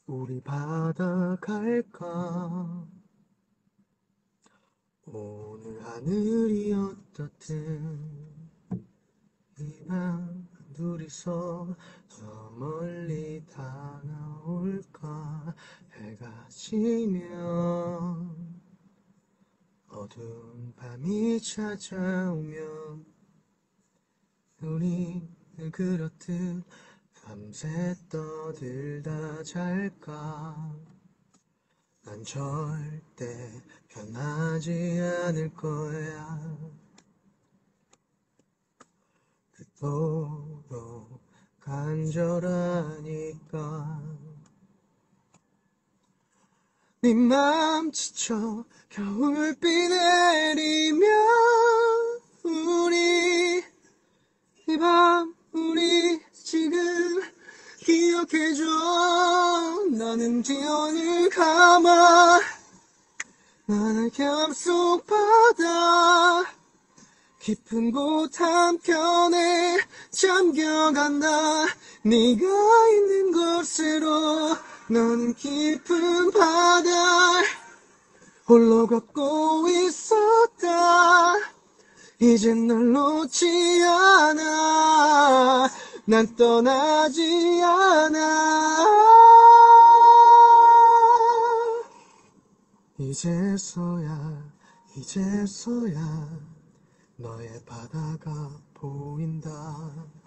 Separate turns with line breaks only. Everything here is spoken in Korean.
우리 바다 갈까? 오늘 하늘이 어떻든 이 밤 둘이서 저 멀리 다가올까? 해가 지면 어두운 밤이 찾아오면 우리 그렇듯 밤새 떠들다 잘까? 난 절대 변하지 않을 거야. 그토록 간절하니까. 네 맘 지쳐 겨울비 내리면 우리 이 밤 우리 지금 기억해줘. 나는 지연을 감아 나의 맘속 바다 깊은 곳 한켠에 잠겨간다. 네가 있는 곳으로 너는 깊은 바다를 홀로 걷고 있었다. 이젠 널 놓지 않아. 난 떠나지 않아. 이제서야 너의 바다가 보인다.